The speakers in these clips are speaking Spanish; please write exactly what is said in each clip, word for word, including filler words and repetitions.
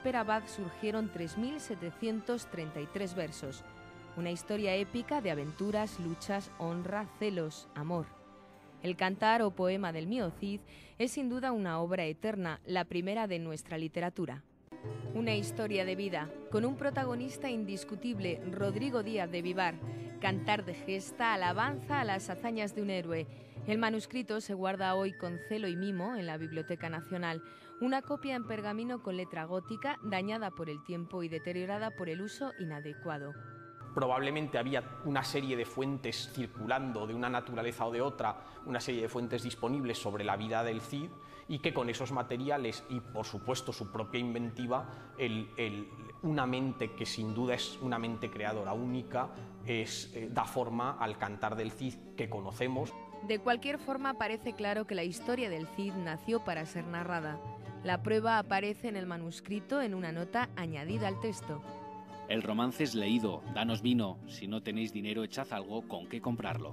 Jasper Abad surgieron tres mil setecientos treinta y tres versos. Una historia épica de aventuras, luchas, honra, celos, amor. El cantar o poema del Mío Cid es sin duda una obra eterna, la primera de nuestra literatura. Una historia de vida, con un protagonista indiscutible, Rodrigo Díaz de Vivar. Cantar de gesta, alabanza a las hazañas de un héroe. El manuscrito se guarda hoy con celo y mimo en la Biblioteca Nacional, una copia en pergamino con letra gótica, dañada por el tiempo y deteriorada por el uso inadecuado. Probablemente había una serie de fuentes circulando de una naturaleza o de otra, una serie de fuentes disponibles sobre la vida del Cid, y que con esos materiales y por supuesto su propia inventiva, el, el, una mente que sin duda es una mente creadora única, es, eh, da forma al cantar del Cid que conocemos. De cualquier forma, parece claro que la historia del Cid nació para ser narrada. La prueba aparece en el manuscrito en una nota añadida al texto. El romance es leído, danos vino, si no tenéis dinero echad algo con qué comprarlo.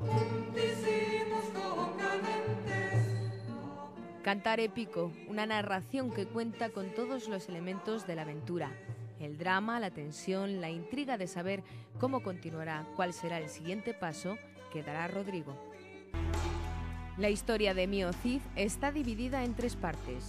Cantar épico, una narración que cuenta con todos los elementos de la aventura. El drama, la tensión, la intriga de saber cómo continuará, cuál será el siguiente paso que dará Rodrigo. La historia de Mío Cid está dividida en tres partes.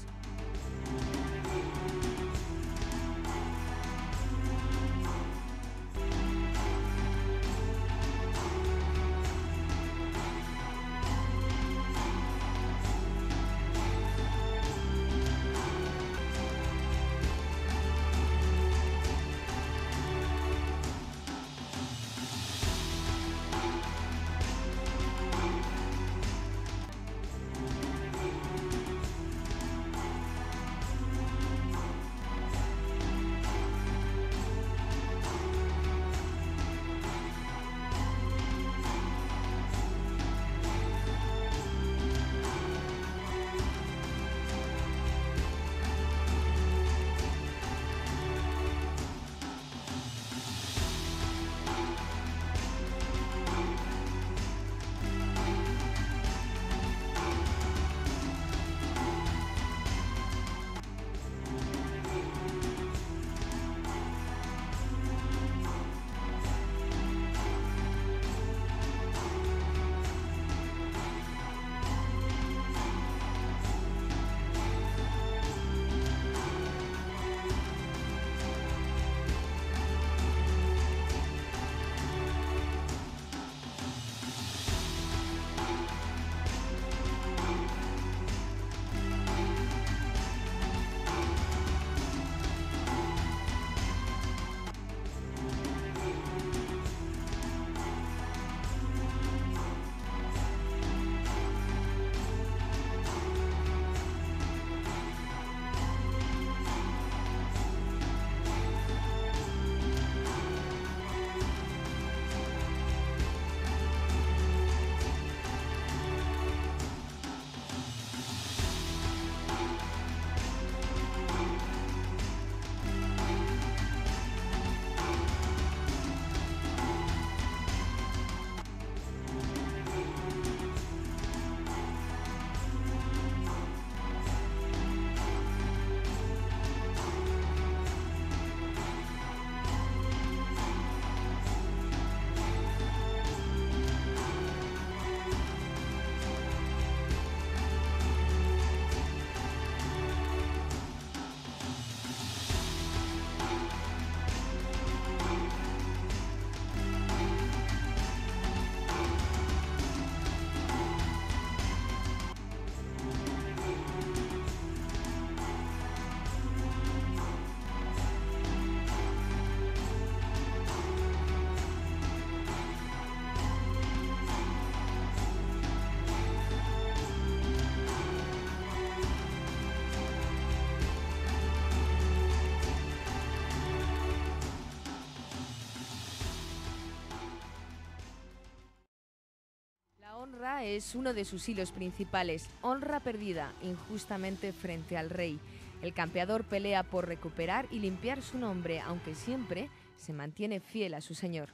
La honra es uno de sus hilos principales, honra perdida injustamente frente al rey. El campeador pelea por recuperar y limpiar su nombre, aunque siempre se mantiene fiel a su señor.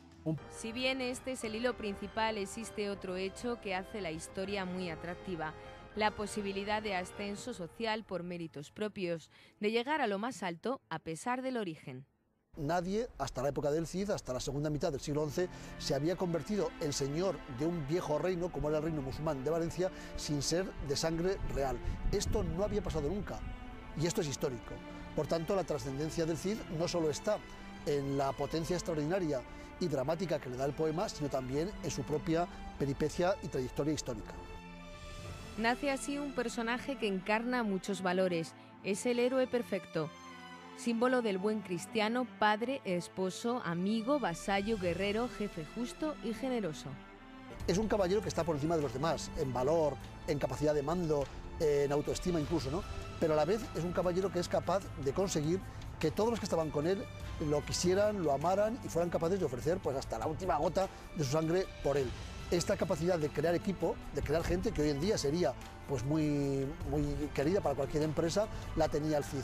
Si bien este es el hilo principal, existe otro hecho que hace la historia muy atractiva: La posibilidad de ascenso social por méritos propios, de llegar a lo más alto a pesar del origen. Nadie, hasta la época del Cid, hasta la segunda mitad del siglo once, se había convertido en señor de un viejo reino, como era el reino musulmán de Valencia, sin ser de sangre real. Esto no había pasado nunca, y esto es histórico. Por tanto, la trascendencia del Cid no solo está en la potencia extraordinaria y dramática que le da el poema, sino también en su propia peripecia y trayectoria histórica. Nace así un personaje que encarna muchos valores. Es el héroe perfecto, símbolo del buen cristiano, padre, esposo, amigo, vasallo, guerrero, jefe justo y generoso. Es un caballero que está por encima de los demás, en valor, en capacidad de mando, en autoestima incluso, ¿no? Pero a la vez es un caballero que es capaz de conseguir que todos los que estaban con él lo quisieran, lo amaran y fueran capaces de ofrecer pues hasta la última gota de su sangre por él. Esta capacidad de crear equipo, de crear gente que hoy en día sería pues muy, muy querida para cualquier empresa, la tenía el Cid.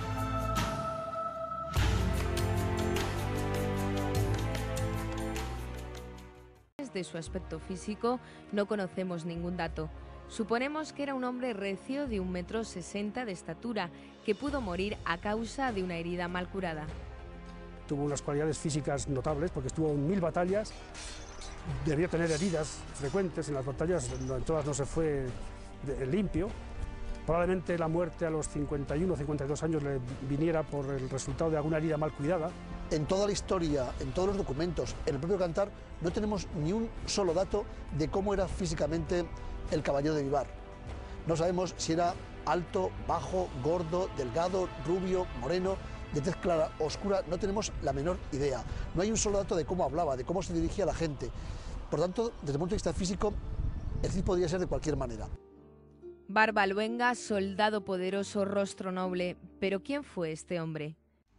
De su aspecto físico no conocemos ningún dato. Suponemos que era un hombre recio de un metro sesenta de estatura, que pudo morir a causa de una herida mal curada. Tuvo unas cualidades físicas notables porque estuvo en mil batallas, debió tener heridas frecuentes en las batallas, en todas no se fue limpio. Probablemente la muerte a los cincuenta y uno o cincuenta y dos años le viniera por el resultado de alguna herida mal cuidada. En toda la historia, en todos los documentos, en el propio Cantar, no tenemos ni un solo dato de cómo era físicamente el caballero de Vivar. No sabemos si era alto, bajo, gordo, delgado, rubio, moreno, de tez clara, oscura, no tenemos la menor idea. No hay un solo dato de cómo hablaba, de cómo se dirigía a la gente. Por tanto, desde el punto de vista físico, el Cid podía ser de cualquier manera. Barba luenga, soldado poderoso, rostro noble. ¿Pero quién fue este hombre?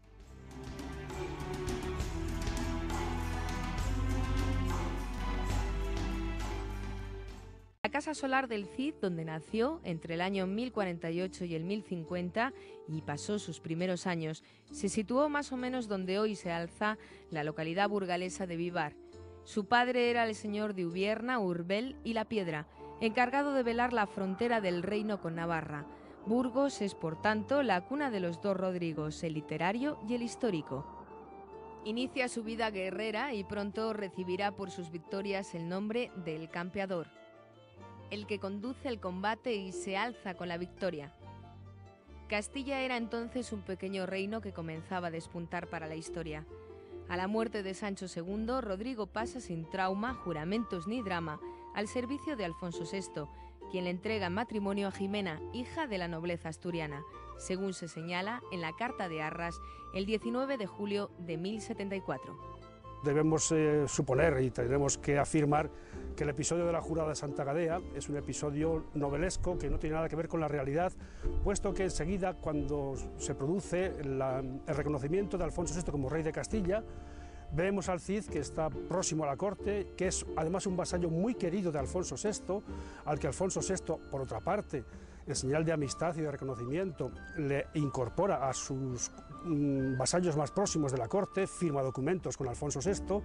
La casa solar del Cid, donde nació entre el año mil cuarenta y ocho y el mil cincuenta y pasó sus primeros años, se situó más o menos donde hoy se alza la localidad burgalesa de Vivar. Su padre era el señor de Ubierna, Urbel y La Piedra, encargado de velar la frontera del reino con Navarra. Burgos es, por tanto, la cuna de los dos Rodrigos, el literario y el histórico. Inicia su vida guerrera y pronto recibirá por sus victorias el nombre de El Campeador, el que conduce el combate y se alza con la victoria. Castilla era entonces un pequeño reino que comenzaba a despuntar para la historia. A la muerte de Sancho segundo, Rodrigo pasa sin trauma, juramentos ni drama, al servicio de Alfonso sexto, quien le entrega en matrimonio a Jimena, hija de la nobleza asturiana, según se señala en la Carta de Arras el diecinueve de julio de mil setenta y cuatro. Debemos eh, suponer y tenemos que afirmar que el episodio de la Jurada de Santa Gadea es un episodio novelesco que no tiene nada que ver con la realidad, puesto que enseguida, cuando se produce la, el reconocimiento de Alfonso sexto como rey de Castilla, vemos al Cid que está próximo a la corte, que es además un vasallo muy querido de Alfonso sexto, al que Alfonso sexto, por otra parte, en señal de amistad y de reconocimiento, le incorpora a sus mm, vasallos más próximos de la corte, firma documentos con Alfonso sexto.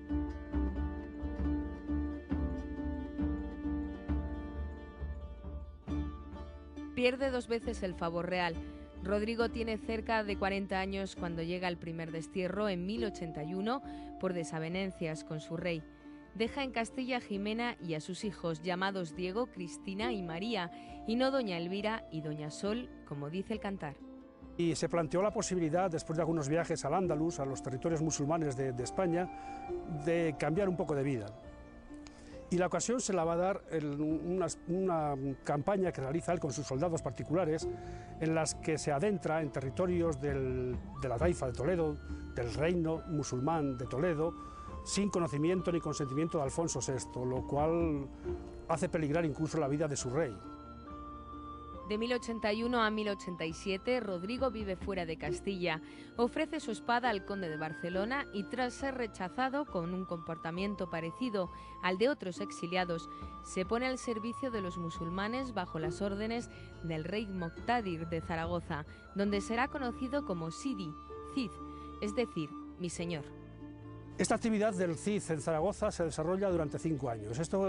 Pierde dos veces el favor real. Rodrigo tiene cerca de cuarenta años cuando llega el primer destierro en mil ochenta y uno por desavenencias con su rey. Deja en Castilla a Jimena y a sus hijos llamados Diego, Cristina y María, y no doña Elvira y doña Sol, como dice el Cantar. Y se planteó la posibilidad, después de algunos viajes al Andaluz, a los territorios musulmanes de, de España, de cambiar un poco de vida. Y la ocasión se la va a dar en una, una campaña que realiza él con sus soldados particulares, en las que se adentra en territorios del, de la taifa de Toledo, del reino musulmán de Toledo, sin conocimiento ni consentimiento de Alfonso sexto, lo cual hace peligrar incluso la vida de su rey. De mil ochenta y uno a mil ochenta y siete, Rodrigo vive fuera de Castilla, ofrece su espada al conde de Barcelona y tras ser rechazado con un comportamiento parecido al de otros exiliados, se pone al servicio de los musulmanes bajo las órdenes del rey Moctadir de Zaragoza, donde será conocido como Sidi, Cid, es decir, mi señor. Esta actividad del Cid en Zaragoza se desarrolla durante cinco años. Esto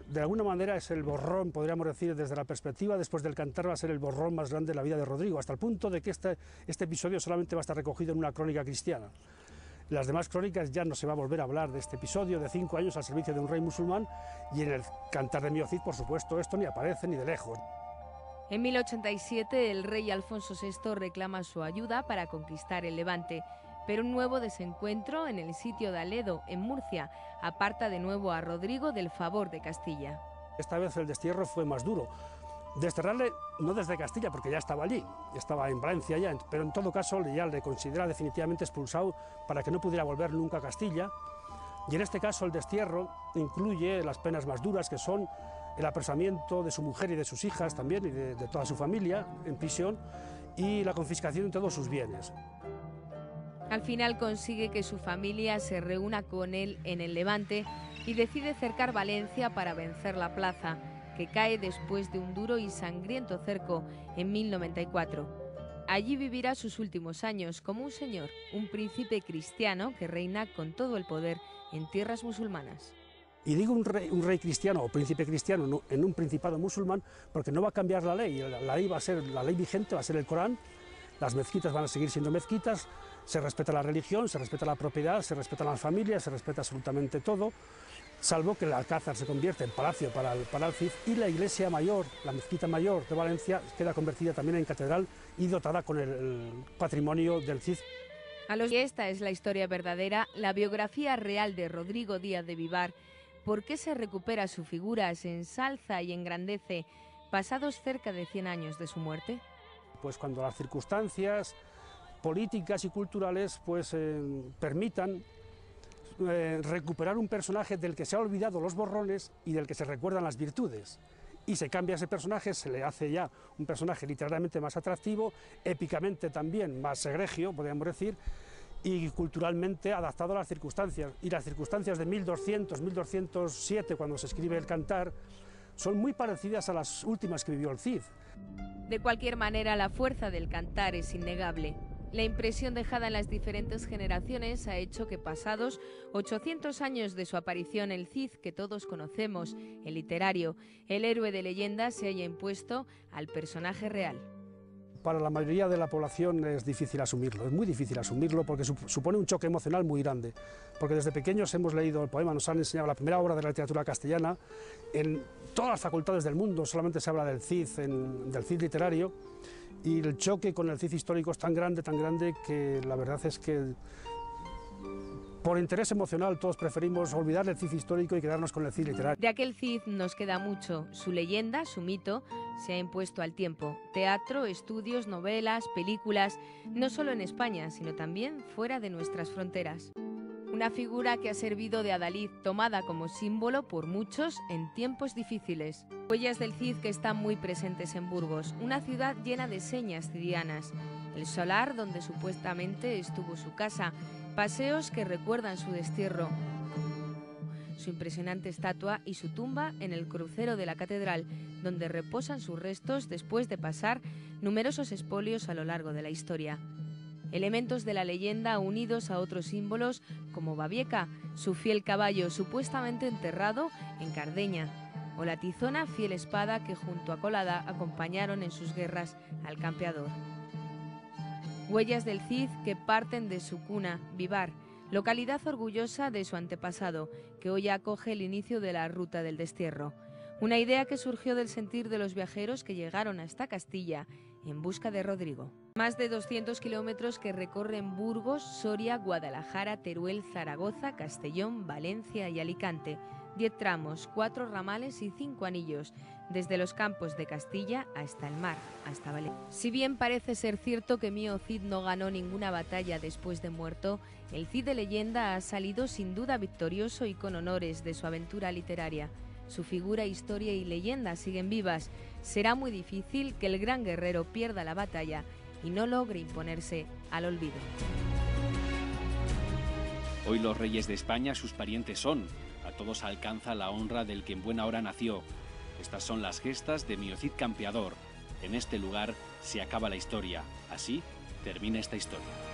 de alguna manera es el borrón, podríamos decir, desde la perspectiva, después del cantar, va a ser el borrón más grande de la vida de Rodrigo, hasta el punto de que este, este episodio solamente va a estar recogido en una crónica cristiana. En las demás crónicas ya no se va a volver a hablar de este episodio de cinco años al servicio de un rey musulmán, y en el cantar de Mio Cid, por supuesto, esto ni aparece ni de lejos. En mil ochenta y siete el rey Alfonso sexto reclama su ayuda para conquistar el Levante, pero un nuevo desencuentro en el sitio de Aledo, en Murcia, aparta de nuevo a Rodrigo del favor de Castilla. Esta vez el destierro fue más duro. Desterrarle no desde Castilla, porque ya estaba allí, estaba en Valencia ya, pero en todo caso ya le considera definitivamente expulsado para que no pudiera volver nunca a Castilla. Y en este caso el destierro incluye las penas más duras, que son el apresamiento de su mujer y de sus hijas también, y de, de toda su familia en prisión, y la confiscación de todos sus bienes. Al final consigue que su familia se reúna con él en el Levante y decide cercar Valencia para vencer la plaza, que cae después de un duro y sangriento cerco en mil noventa y cuatro. Allí vivirá sus últimos años como un señor, un príncipe cristiano que reina con todo el poder en tierras musulmanas. Y digo un rey, un rey cristiano o príncipe cristiano no, en un principado musulmán, porque no va a cambiar la ley. La, la ley va a ser, la ley vigente va a ser el Corán, las mezquitas van a seguir siendo mezquitas, se respeta la religión, se respeta la propiedad, se respetan las familias, se respeta absolutamente todo, salvo que el Alcázar se convierte en palacio para el, para el Cid, y la iglesia mayor, la mezquita mayor de Valencia, queda convertida también en catedral y dotada con el, el patrimonio del Cid. A los que esta es la historia verdadera, la biografía real de Rodrigo Díaz de Vivar, ¿por qué se recupera su figura, se ensalza y engrandece pasados cerca de cien años de su muerte? Pues cuando las circunstancias políticas y culturales pues, eh, permitan eh, recuperar un personaje del que se ha olvidado los borrones y del que se recuerdan las virtudes. Y se cambia ese personaje, se le hace ya un personaje literalmente más atractivo, épicamente también más egregio, podríamos decir, y culturalmente adaptado a las circunstancias. Y las circunstancias de mil doscientos, mil doscientos siete, cuando se escribe el Cantar, son muy parecidas a las últimas que vivió el Cid. De cualquier manera, la fuerza del Cantar es innegable. La impresión dejada en las diferentes generaciones ha hecho que pasados ochocientos años de su aparición, el Cid que todos conocemos, el literario, el héroe de leyenda, se haya impuesto al personaje real. Para la mayoría de la población es difícil asumirlo, es muy difícil asumirlo porque supone un choque emocional muy grande, porque desde pequeños hemos leído el poema, nos han enseñado la primera obra de la literatura castellana, en todas las facultades del mundo solamente se habla del Cid, en, del Cid literario, y el choque con el Cid histórico es tan grande, tan grande, que la verdad es que por interés emocional todos preferimos olvidar el Cid histórico y quedarnos con el Cid literario. De aquel Cid nos queda mucho. Su leyenda, su mito, se ha impuesto al tiempo. Teatro, estudios, novelas, películas, no solo en España, sino también fuera de nuestras fronteras. Una figura que ha servido de adalid, tomada como símbolo por muchos en tiempos difíciles. Huellas del Cid que están muy presentes en Burgos, una ciudad llena de señas cidianas. El solar donde supuestamente estuvo su casa, paseos que recuerdan su destierro, su impresionante estatua y su tumba en el crucero de la catedral, donde reposan sus restos después de pasar numerosos expolios a lo largo de la historia. Elementos de la leyenda unidos a otros símbolos como Babieca, su fiel caballo supuestamente enterrado en Cardeña, o la tizona, fiel espada que junto a Colada acompañaron en sus guerras al campeador. Huellas del Cid que parten de su cuna, Vivar, localidad orgullosa de su antepasado, que hoy acoge el inicio de la ruta del destierro. Una idea que surgió del sentir de los viajeros que llegaron hasta Castilla en busca de Rodrigo. Más de doscientos kilómetros que recorren Burgos, Soria, Guadalajara, Teruel, Zaragoza, Castellón, Valencia y Alicante. Diez tramos, cuatro ramales y cinco anillos, desde los campos de Castilla hasta el mar, hasta Valencia. Si bien parece ser cierto que Mio Cid no ganó ninguna batalla después de muerto, el Cid de leyenda ha salido sin duda victorioso y con honores de su aventura literaria. Su figura, historia y leyenda siguen vivas. Será muy difícil que el gran guerrero pierda la batalla y no logre imponerse al olvido. Hoy los reyes de España sus parientes son. A todos alcanza la honra del que en buena hora nació. Estas son las gestas de Mio Cid Campeador. En este lugar se acaba la historia. Así termina esta historia.